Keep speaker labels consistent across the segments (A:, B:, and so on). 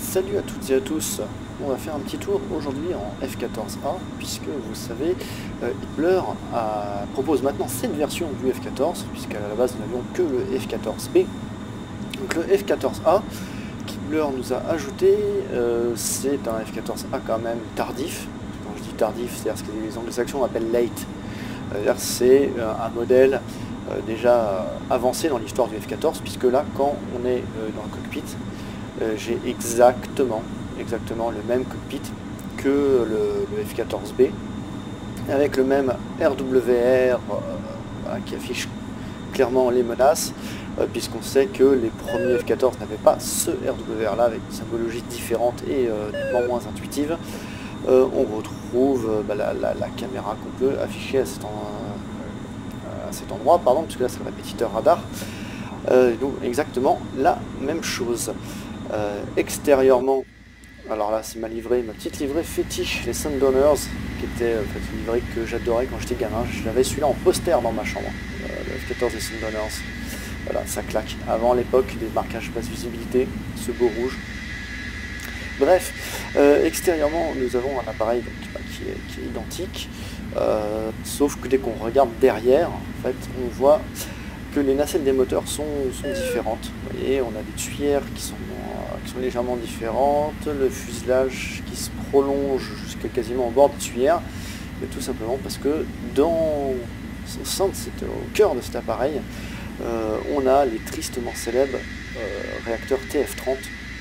A: Salut à toutes et à tous, on va faire un petit tour aujourd'hui en F14A puisque vous savez Hitler propose maintenant cette version du F14 puisqu'à la base nous n'avions que le F14B. Donc le F14A qu'Hitler nous a ajouté, c'est un F14A quand même tardif. Quand je dis tardif, c'est-à-dire ce que les anglo-saxons appellent late. C'est un modèle déjà avancé dans l'histoire du F14 puisque là quand on est dans le cockpit, j'ai exactement le même cockpit que le F14B avec le même RWR qui affiche clairement les menaces puisqu'on sait que les premiers F14 n'avaient pas ce RWR là avec une symbologie différente et nettement moins intuitive. On retrouve la caméra qu'on peut afficher à cet endroit, pardon, puisque là c'est le répétiteur radar. Donc exactement la même chose. Extérieurement, alors là c'est ma petite livrée fétiche, les Sundonners, qui était en fait, une livrée que j'adorais quand j'étais gamin. J'avais celui-là en poster dans ma chambre, le F14 des Sundonners. Voilà, ça claque. Avant l'époque des marquages basse visibilité, ce beau rouge. Bref, extérieurement nous avons un appareil donc, qui est identique, sauf que dès qu'on regarde derrière, en fait, on voit que les nacelles des moteurs sont différentes. Vous voyez, on a des tuyères qui sont légèrement différentes, le fuselage qui se prolonge jusqu'à quasiment au bord des tuyères, mais tout simplement parce que au cœur de cet appareil, on a les tristement célèbres réacteurs TF30.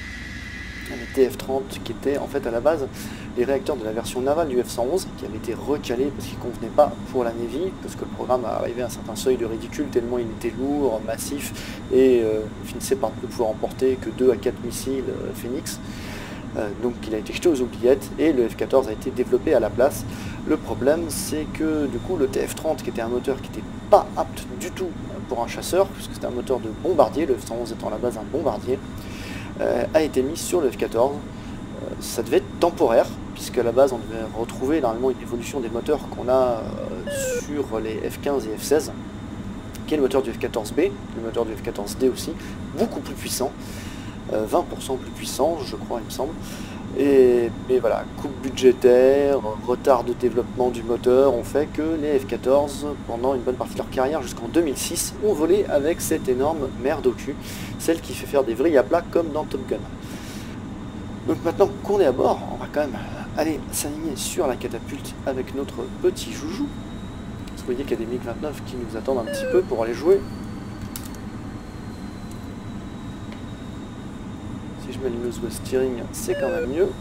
A: Les TF30 qui étaient en fait à la base les réacteurs de la version navale du F-111 qui avaient été recalés parce qu'ils ne convenaient pas pour la Navy, parce que le programme a arrivé à un certain seuil de ridicule tellement il était lourd, massif et finissait par ne pouvoir emporter que 2 à 4 missiles Phoenix. Donc il a été jeté aux oubliettes et le F-14 a été développé à la place. Le problème c'est que du coup le TF-30 qui était un moteur qui n'était pas apte du tout pour un chasseur, puisque c'était un moteur de bombardier, le F-111 étant à la base un bombardier, a été mis sur le F14. Ça devait être temporaire, puisqu'à la base on devait retrouver normalement une évolution des moteurs qu'on a sur les F15 et F16, qui est le moteur du F14B, le moteur du F14D aussi, beaucoup plus puissant, 20% plus puissant je crois il me semble. Mais voilà, coupe budgétaire, retard de développement du moteur ont fait que les F14, pendant une bonne partie de leur carrière jusqu'en 2006, ont volé avec cette énorme merde au cul, celle qui fait faire des vrilles à plat comme dans Top Gun. Donc maintenant qu'on est à bord, on va quand même aller s'aligner sur la catapulte avec notre petit joujou. Parce que vous voyez qu'il y a des MiG-29 qui nous attendent un petit peu pour aller jouer. Si je mets le nose steering, c'est quand même mieux.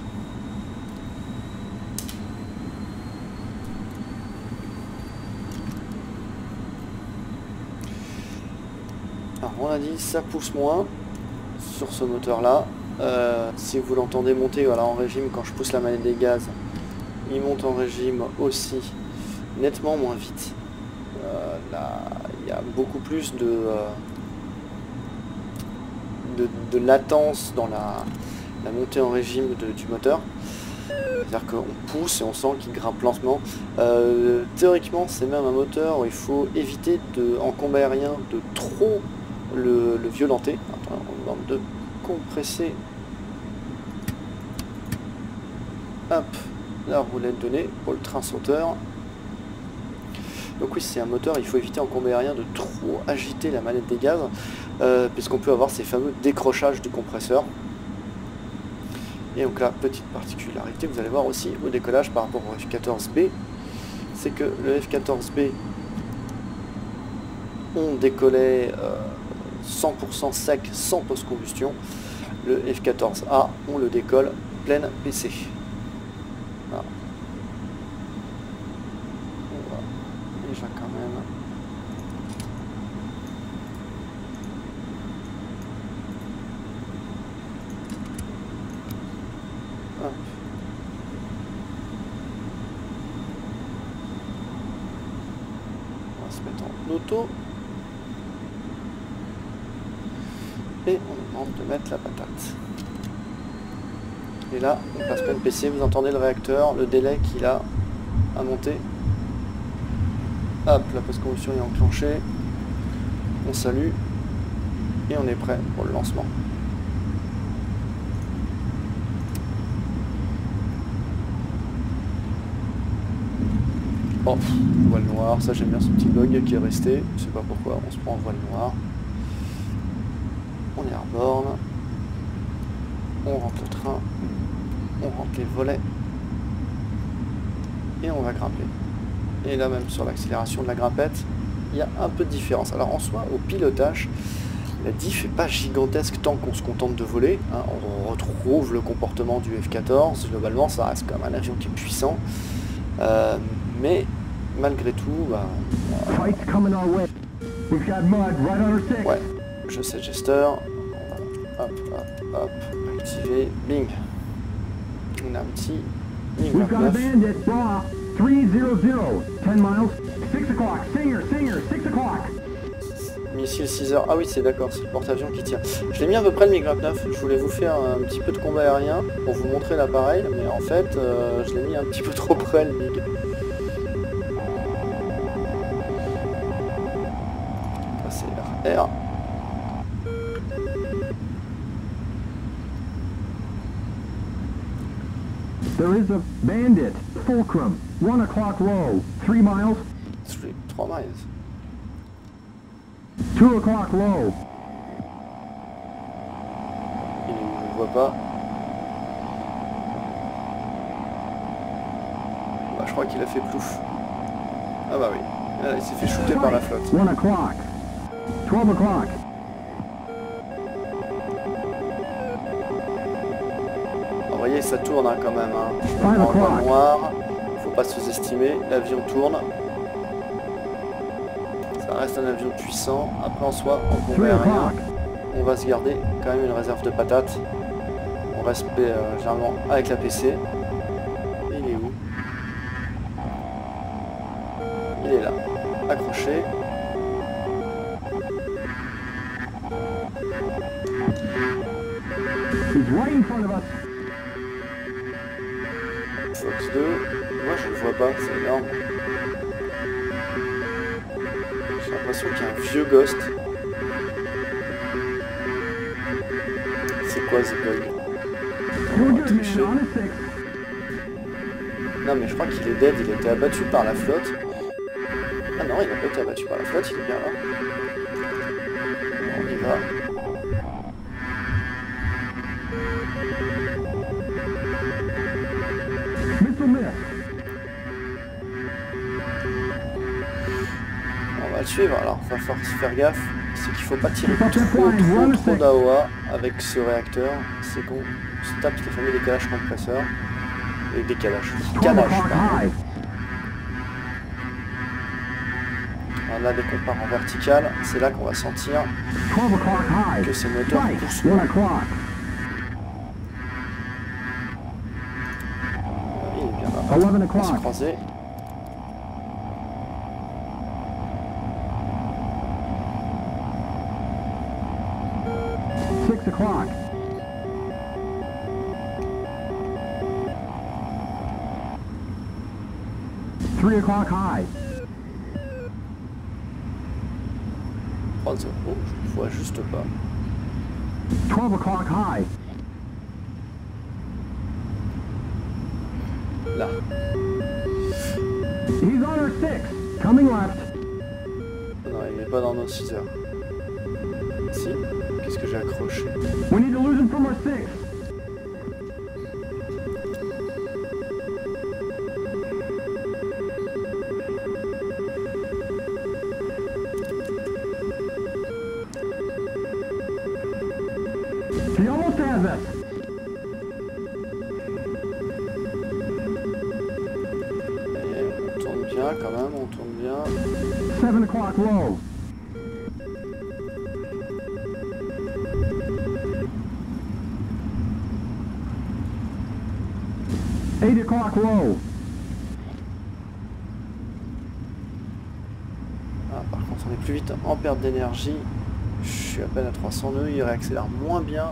A: Alors on a dit, ça pousse moins sur ce moteur là. Si vous l'entendez monter voilà, en régime quand je pousse la manette des gaz, il monte en régime aussi nettement moins vite. Là, il y a beaucoup plus de latence dans la montée en régime du moteur. C'est-à-dire qu'on pousse et on sent qu'il grimpe lentement. Théoriquement, c'est même un moteur où il faut éviter en combat aérien de trop le violenter. Attends, on demande de compresser. Hop, la roulette de nez pour le train sauteur. Donc oui, c'est un moteur, il faut éviter en combat aérien de trop agiter la manette des gaz, puisqu'on peut avoir ces fameux décrochages du compresseur. Et donc la petite particularité, vous allez voir aussi au décollage par rapport au F14B, c'est que le F14B, on décollait 100% sec, sans post-combustion. Le F14A, on le décolle pleine PC. Voilà. On va déjà quand même. Hop. On va se mettre en auto. Et on demande de mettre la patate. Et là, on passe plein PC, vous entendez le réacteur, le délai qu'il a à monter. Hop, la post-combustion est enclenchée. On salue. Et on est prêt pour le lancement. Oh, voile noire, ça j'aime bien ce petit bug qui est resté, je sais pas pourquoi, on se prend en voile noire. On est airborne. On rentre le train. On rentre les volets. Et on va grimper. Et là même sur l'accélération de la grimpette, il y a un peu de différence. Alors en soi, au pilotage, la diff n'est pas gigantesque tant qu'on se contente de voler. Hein. On retrouve le comportement du F-14. Globalement, ça reste quand même un avion qui est puissant. Mais malgré tout, bah, ouais, je sais Jester. On va hop, activer, bing. On a un petit
B: We've got a bandit, Bra, 300, 10 miles, 6 o'clock, Singer, 6 o'clock.
A: Missile 6 heures, ah oui c'est d'accord, c'est le porte-avions qui tire. Je l'ai mis à peu près le MiG-29, je voulais vous faire un petit peu de combat aérien pour vous montrer l'appareil, mais en fait je l'ai mis un petit peu trop près le MiG. Ça c'est RR.
B: There is a bandit, Fulcrum, 1 o'clock low, 3 miles.
A: 3 miles.
B: 2 o'clock low.
A: Il est où? Je ne vois pas. Bah, je crois qu'il a fait plouf. Ah bah oui. Là, il s'est fait shooter par la flotte.
B: 1 o'clock. 12 o'clock.
A: Vous voyez, ça tourne hein, quand même. Hein. En voile noir, faut pas se sous-estimer. L'avion tourne. Ça reste un avion puissant. Après, en soi, en combat aérien, on va se garder quand même une réserve de patates. On reste généralement avec la PC. Il est où? Il est là. Accroché.
B: He's right in front of us.
A: Fox 2, moi je le vois pas, c'est énorme. J'ai l'impression qu'il y a un vieux Ghost. C'est quoi ce bug? Non mais je crois qu'il est dead, il a été abattu par la flotte. Ah non, il n'a pas été abattu par la flotte, il est bien là. On y va. On va le suivre, alors il va falloir se faire gaffe, c'est qu'il faut pas tirer trop d'AOA avec ce réacteur, c'est qu'on se tape les fameux décalages compresseurs et décalage. Là, dès qu'on part en vertical, c'est là qu'on va sentir que ces moteurs poussent. Il est bien là, on va se croiser.
B: O'clock. Three o'clock high.
A: Oh, je ne vois juste pas.
B: 12 o'clock high.
A: Là.
B: He's on our 6. Coming left.
A: Non, il n'est pas dans nos 6 heures. Si. Qu'est-ce que j'ai accroché?
B: We need to lose him from our 6. He almost has us.
A: Et on tourne bien quand même, on tourne bien.
B: 7 o'clock low. Eight o'clock low.
A: Ah, par contre, on est plus vite en perte d'énergie. Je suis à peine à 300 nœuds, il réaccélère moins bien.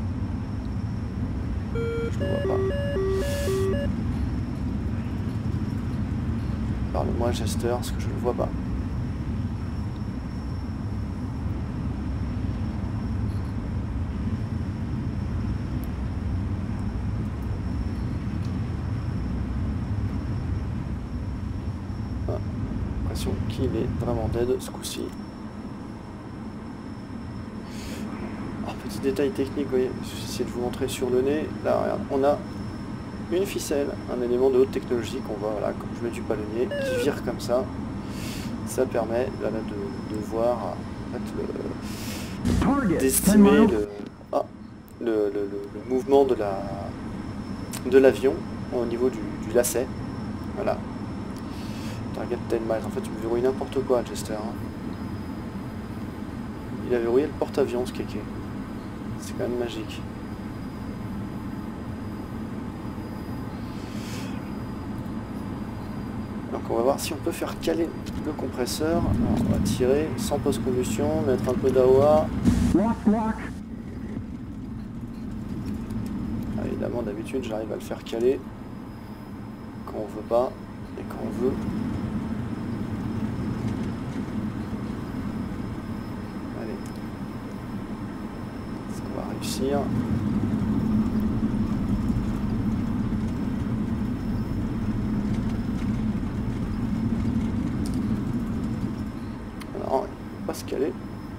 A: Je ne le vois pas. Parle-moi, Jester, parce que je ne le vois pas. il est vraiment dead ce coup-ci. Petit détail technique, vous voyez, j'essaie de vous montrer sur le nez. Là, regarde, on a une ficelle, un élément de haute technologie qu'on voit, voilà, comme je mets du palonnier, qui vire comme ça. Ça permet là, de voir, en fait, d'estimer le mouvement de l'avion au niveau du lacet. Voilà. Target 10 miles. En fait, tu me verrouilles n'importe quoi, Jester. Hein. Il a verrouillé le porte-avions, ce kéké. C'est quand même magique. Donc on va voir si on peut faire caler le compresseur. Alors, on va tirer sans post-combustion, mettre un peu d'AOA. Évidemment, d'habitude, j'arrive à le faire caler quand on veut pas et quand on veut. Allez. Est-ce qu'on va réussir? Alors, il ne peut pas se caler.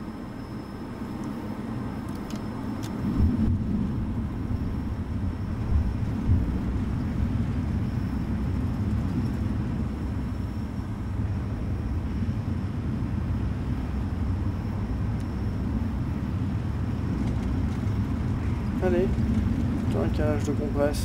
A: Allez, un calage de compresse.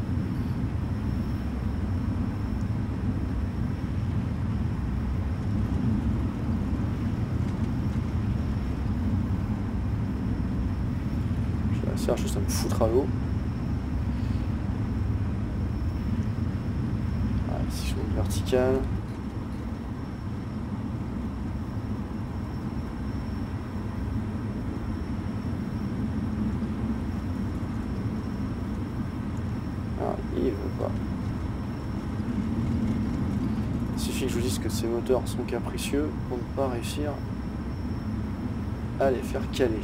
A: Je vais essayer juste à me foutre à l'eau. Si je monte vertical. Il veut pas. Il suffit que je vous dise que ces moteurs sont capricieux pour ne pas réussir à les faire caler.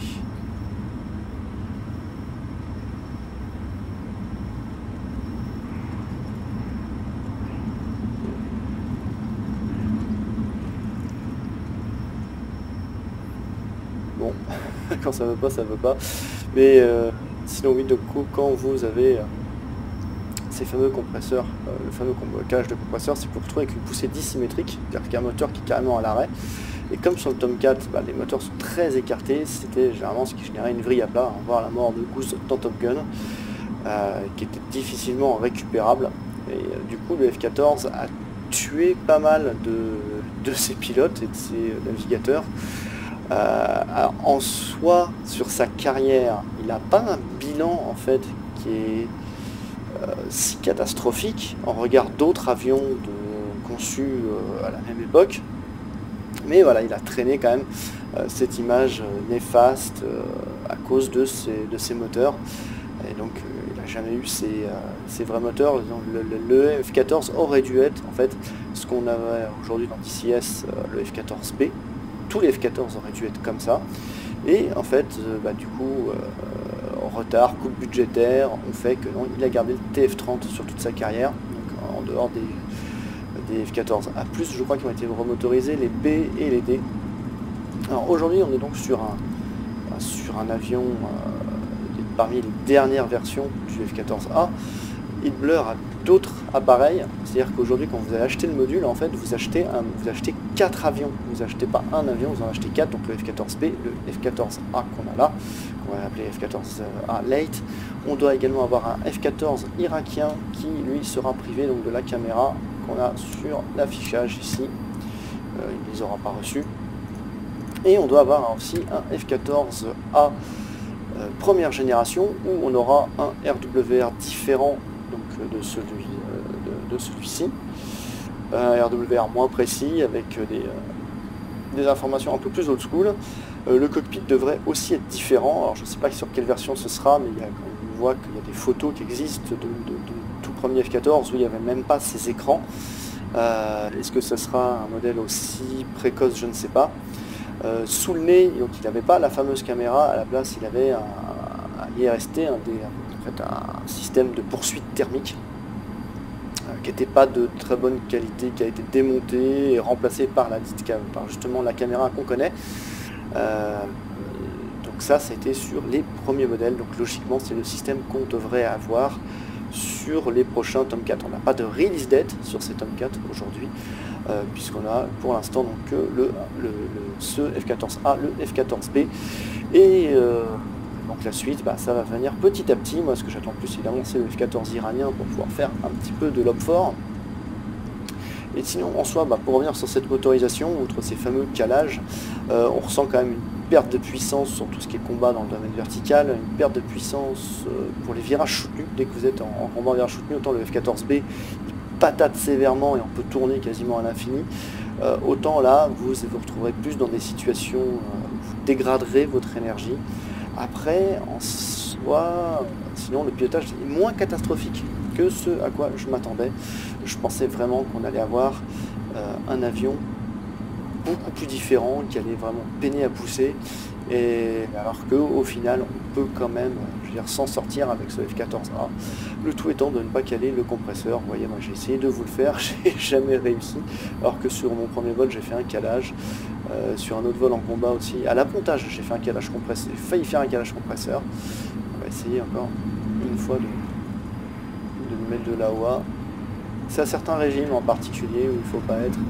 A: Bon, quand ça veut pas, ça veut pas. Mais sinon oui, donc quand vous avez ces fameux compresseurs, le fameux calage de compresseur, c'est pour vous retrouver avec une poussée dissymétrique, c'est-à-dire qu'il y a un moteur qui est carrément à l'arrêt. Et comme sur le Tomcat, les moteurs sont très écartés, c'était généralement ce qui générait une vrille à plat, voire la mort de Goose dans Top Gun, qui était difficilement récupérable. Et du coup, le F-14 a tué pas mal de ses pilotes et de ses navigateurs. En soi, sur sa carrière, il n'a pas un bilan en fait qui est si catastrophique en regard d'autres avions conçus à la même époque, mais voilà, il a traîné quand même cette image néfaste à cause de ses moteurs, et donc il n'a jamais eu ses vrais moteurs. Le F-14 aurait dû être en fait ce qu'on avait aujourd'hui dans DCS, le F-14B. Tous les F-14 auraient dû être comme ça, et en fait du coup retard, coupe budgétaire, on fait que non, il a gardé le TF30 sur toute sa carrière, donc en dehors des F-14A+, je crois qu'ils ont été remotorisés, les B et les D. Alors aujourd'hui, on est donc sur un avion parmi les dernières versions du F-14A. Hitler a d'autres appareils, c'est-à-dire qu'aujourd'hui, quand vous allez acheter le module, en fait, vous achetez 4 avions. Vous achetez pas un avion, vous en achetez 4, donc le F-14B, le F-14A qu'on a là, qu'on va appeler F-14A Late. On doit également avoir un F-14 irakien qui, lui, sera privé donc de la caméra qu'on a sur l'affichage ici. Il ne les aura pas reçus. Et on doit avoir aussi un F-14A première génération, où on aura un RWR différent donc de celui-ci, un RWR moins précis avec des informations un peu plus old school. Le cockpit devrait aussi être différent. Alors je ne sais pas sur quelle version ce sera, mais on voit qu'il y a des photos qui existent de tout premier F-14 où il n'y avait même pas ces écrans. Est-ce que ce sera un modèle aussi précoce? Je ne sais pas. Sous le nez, donc il n'avait pas la fameuse caméra, à la place il avait un IRST, un système de poursuite thermique qui n'était pas de très bonne qualité, qui a été démontée et remplacée par par justement la caméra qu'on connaît. Donc ça a été sur les premiers modèles, donc logiquement c'est le système qu'on devrait avoir sur les prochains Tomcat. On n'a pas de release date sur ces Tomcat aujourd'hui, puisqu'on a pour l'instant donc que ce F-14A, le F-14B, et donc la suite, ça va venir petit à petit. Moi ce que j'attends plus évidemment c'est le F-14 iranien pour pouvoir faire un petit peu de l'OPFOR. Et sinon en soi, pour revenir sur cette motorisation, outre ces fameux calages, on ressent quand même une perte de puissance sur tout ce qui est combat dans le domaine vertical, une perte de puissance pour les virages soutenus. Dès que vous êtes en combat en virage soutenu, autant le F-14B il patate sévèrement et on peut tourner quasiment à l'infini, autant là vous vous retrouverez plus dans des situations où vous dégraderez votre énergie. Après en soi, sinon le pilotage est moins catastrophique que ce à quoi je m'attendais. Je pensais vraiment qu'on allait avoir un avion beaucoup plus différent, qui allait vraiment peiner à pousser, et alors qu'au final on peut quand même, je veux dire, s'en sortir avec ce F-14A, le tout étant de ne pas caler le compresseur. Vous voyez, moi j'ai essayé de vous le faire, j'ai jamais réussi, alors que sur mon premier vol j'ai fait un calage, sur un autre vol en combat aussi, à l'appontage j'ai fait un calage compresseur, j'ai failli faire un calage compresseur. On va essayer encore une fois de mettre de l'AOA. C'est à certains régimes en particulier où il ne faut pas être.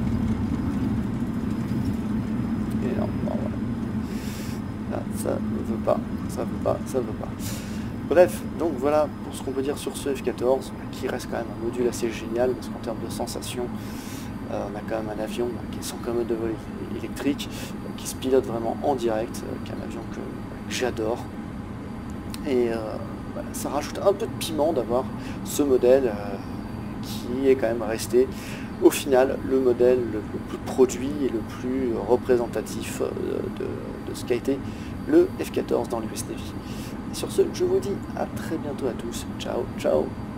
A: Et non, voilà. Là, ça ne veut pas, ça veut pas, ça veut pas. Bref, donc voilà pour ce qu'on peut dire sur ce F-14, qui reste quand même un module assez génial, parce qu'en termes de sensations, on a quand même un avion qui est sans commode de vol électrique, qui se pilote vraiment en direct, qui est un avion que j'adore. Et voilà, ça rajoute un peu de piment d'avoir ce modèle qui est quand même resté au final le modèle le plus produit et le plus représentatif de ce qu'a été le F-14 dans l'US Navy. Et sur ce, je vous dis à très bientôt à tous. Ciao, ciao.